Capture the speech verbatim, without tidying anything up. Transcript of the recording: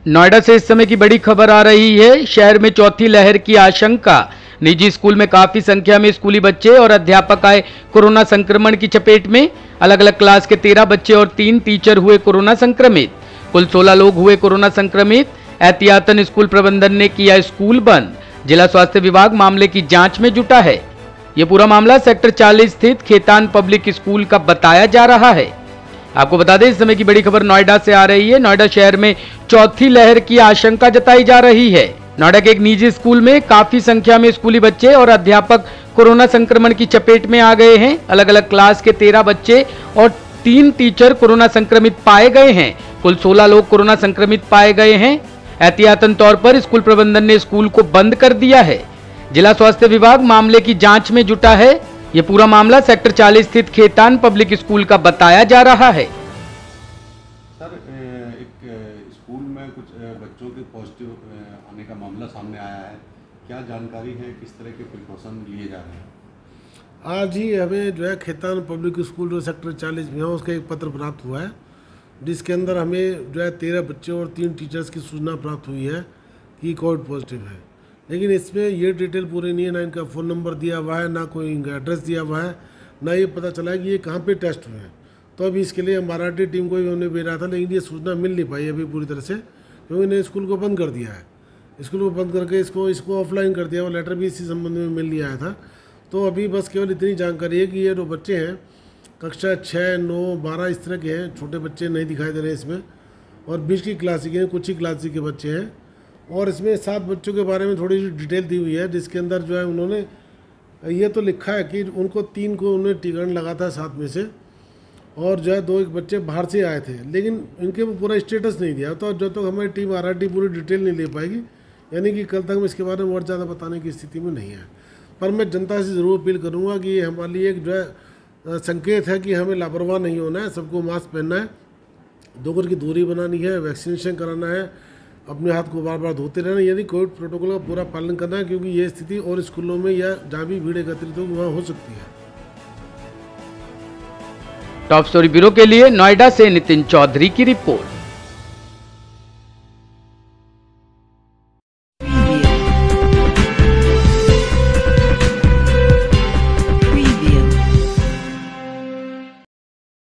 नोएडा से इस समय की बड़ी खबर आ रही है। शहर में चौथी लहर की आशंका। निजी स्कूल में काफी संख्या में स्कूली बच्चे और अध्यापक आए कोरोना संक्रमण की चपेट में। अलग अलग क्लास के तेरह बच्चे और तीन टीचर हुए कोरोना संक्रमित। कुल सोलह लोग हुए कोरोना संक्रमित। एहतियातन स्कूल प्रबंधन ने किया स्कूल बंद। जिला स्वास्थ्य विभाग मामले की जांच में जुटा है। यह पूरा मामला सेक्टर चालीस स्थित खेतान पब्लिक स्कूल का बताया जा रहा है। आपको बता दें, इस समय की बड़ी खबर नोएडा से आ रही है। नोएडा शहर में चौथी लहर की आशंका जताई जा रही है। नोएडा के एक निजी स्कूल में काफी संख्या में स्कूली बच्चे और अध्यापक कोरोना संक्रमण की चपेट में आ गए हैं। अलग अलग क्लास के तेरह बच्चे और तीन टीचर कोरोना संक्रमित पाए गए हैं। कुल सोलह लोग कोरोना संक्रमित पाए गए हैं। एहतियातन तौर पर स्कूल प्रबंधन ने स्कूल को बंद कर दिया है। जिला स्वास्थ्य विभाग मामले की जांच में जुटा है। ये पूरा मामला सेक्टर चालीस स्थित खेतान पब्लिक स्कूल का बताया जा रहा है। सर, एक स्कूल में कुछ बच्चों के पॉजिटिव आने का मामला सामने आया है। क्या जानकारी है, किस तरह के प्रिकॉशन लिए जा रहे हैं? आज ही हमें जो है खेतान पब्लिक स्कूल जो सेक्टर चालीस में है उसका एक पत्र प्राप्त हुआ है, जिसके अंदर हमें जो है तेरह बच्चे और तीन टीचर्स की सूचना प्राप्त हुई है कि कोविड पॉजिटिव है। लेकिन इसमें ये डिटेल पूरी नहीं है, ना इनका फ़ोन नंबर दिया हुआ है, ना कोई इनका एड्रेस दिया हुआ है, ना ये पता चला है कि ये कहाँ पे टेस्ट हुए हैं। तो अभी इसके लिए मराठी टीम को भी हमने भेजा था, लेकिन ये सूचना मिल नहीं पाई अभी पूरी तरह से, क्योंकि इन्हें स्कूल को बंद कर दिया है। स्कूल को बंद करके इसको इसको ऑफलाइन कर दिया। वो लेटर भी इसी संबंध में मिल लिया आया था। तो अभी बस केवल इतनी जानकारी है कि ये जो बच्चे हैं कक्षा छः नौ बारह इस तरह के हैं। छोटे बच्चे नहीं दिखाई दे रहे हैं इसमें, और बीच की क्लास के हैं, कुछ ही क्लास के बच्चे हैं। और इसमें सात बच्चों के बारे में थोड़ी सी डिटेल दी हुई है, जिसके अंदर जो है उन्होंने ये तो लिखा है कि उनको तीन को उन्होंने टीकाकरण लगा था सात में से, और जो है दो एक बच्चे बाहर से आए थे, लेकिन इनके वो पूरा स्टेटस नहीं दिया। तो जब तक तो हमारी टीम आर आर टी पूरी डिटेल नहीं ले पाएगी, यानी कि कल तक हम इसके बारे में और ज़्यादा बताने की स्थिति में नहीं है। पर मैं जनता से ज़रूर अपील करूँगा कि ये हमारे लिए एक जो है संकेत है कि हमें लापरवाह नहीं होना है। सबको मास्क पहनना है, दो गज की दूरी बनानी है, वैक्सीनेशन कराना है, अपने हाथ को बार बार धोते रहना, यदि कोविड प्रोटोकॉल का पूरा पालन करना है, क्योंकि ये स्थिति और स्कूलों में या जहाँ भी भीड़ एकत्रित हो वहाँ हो सकती है। टॉप स्टोरी ब्यूरो के लिए नोएडा से नितिन चौधरी की रिपोर्ट।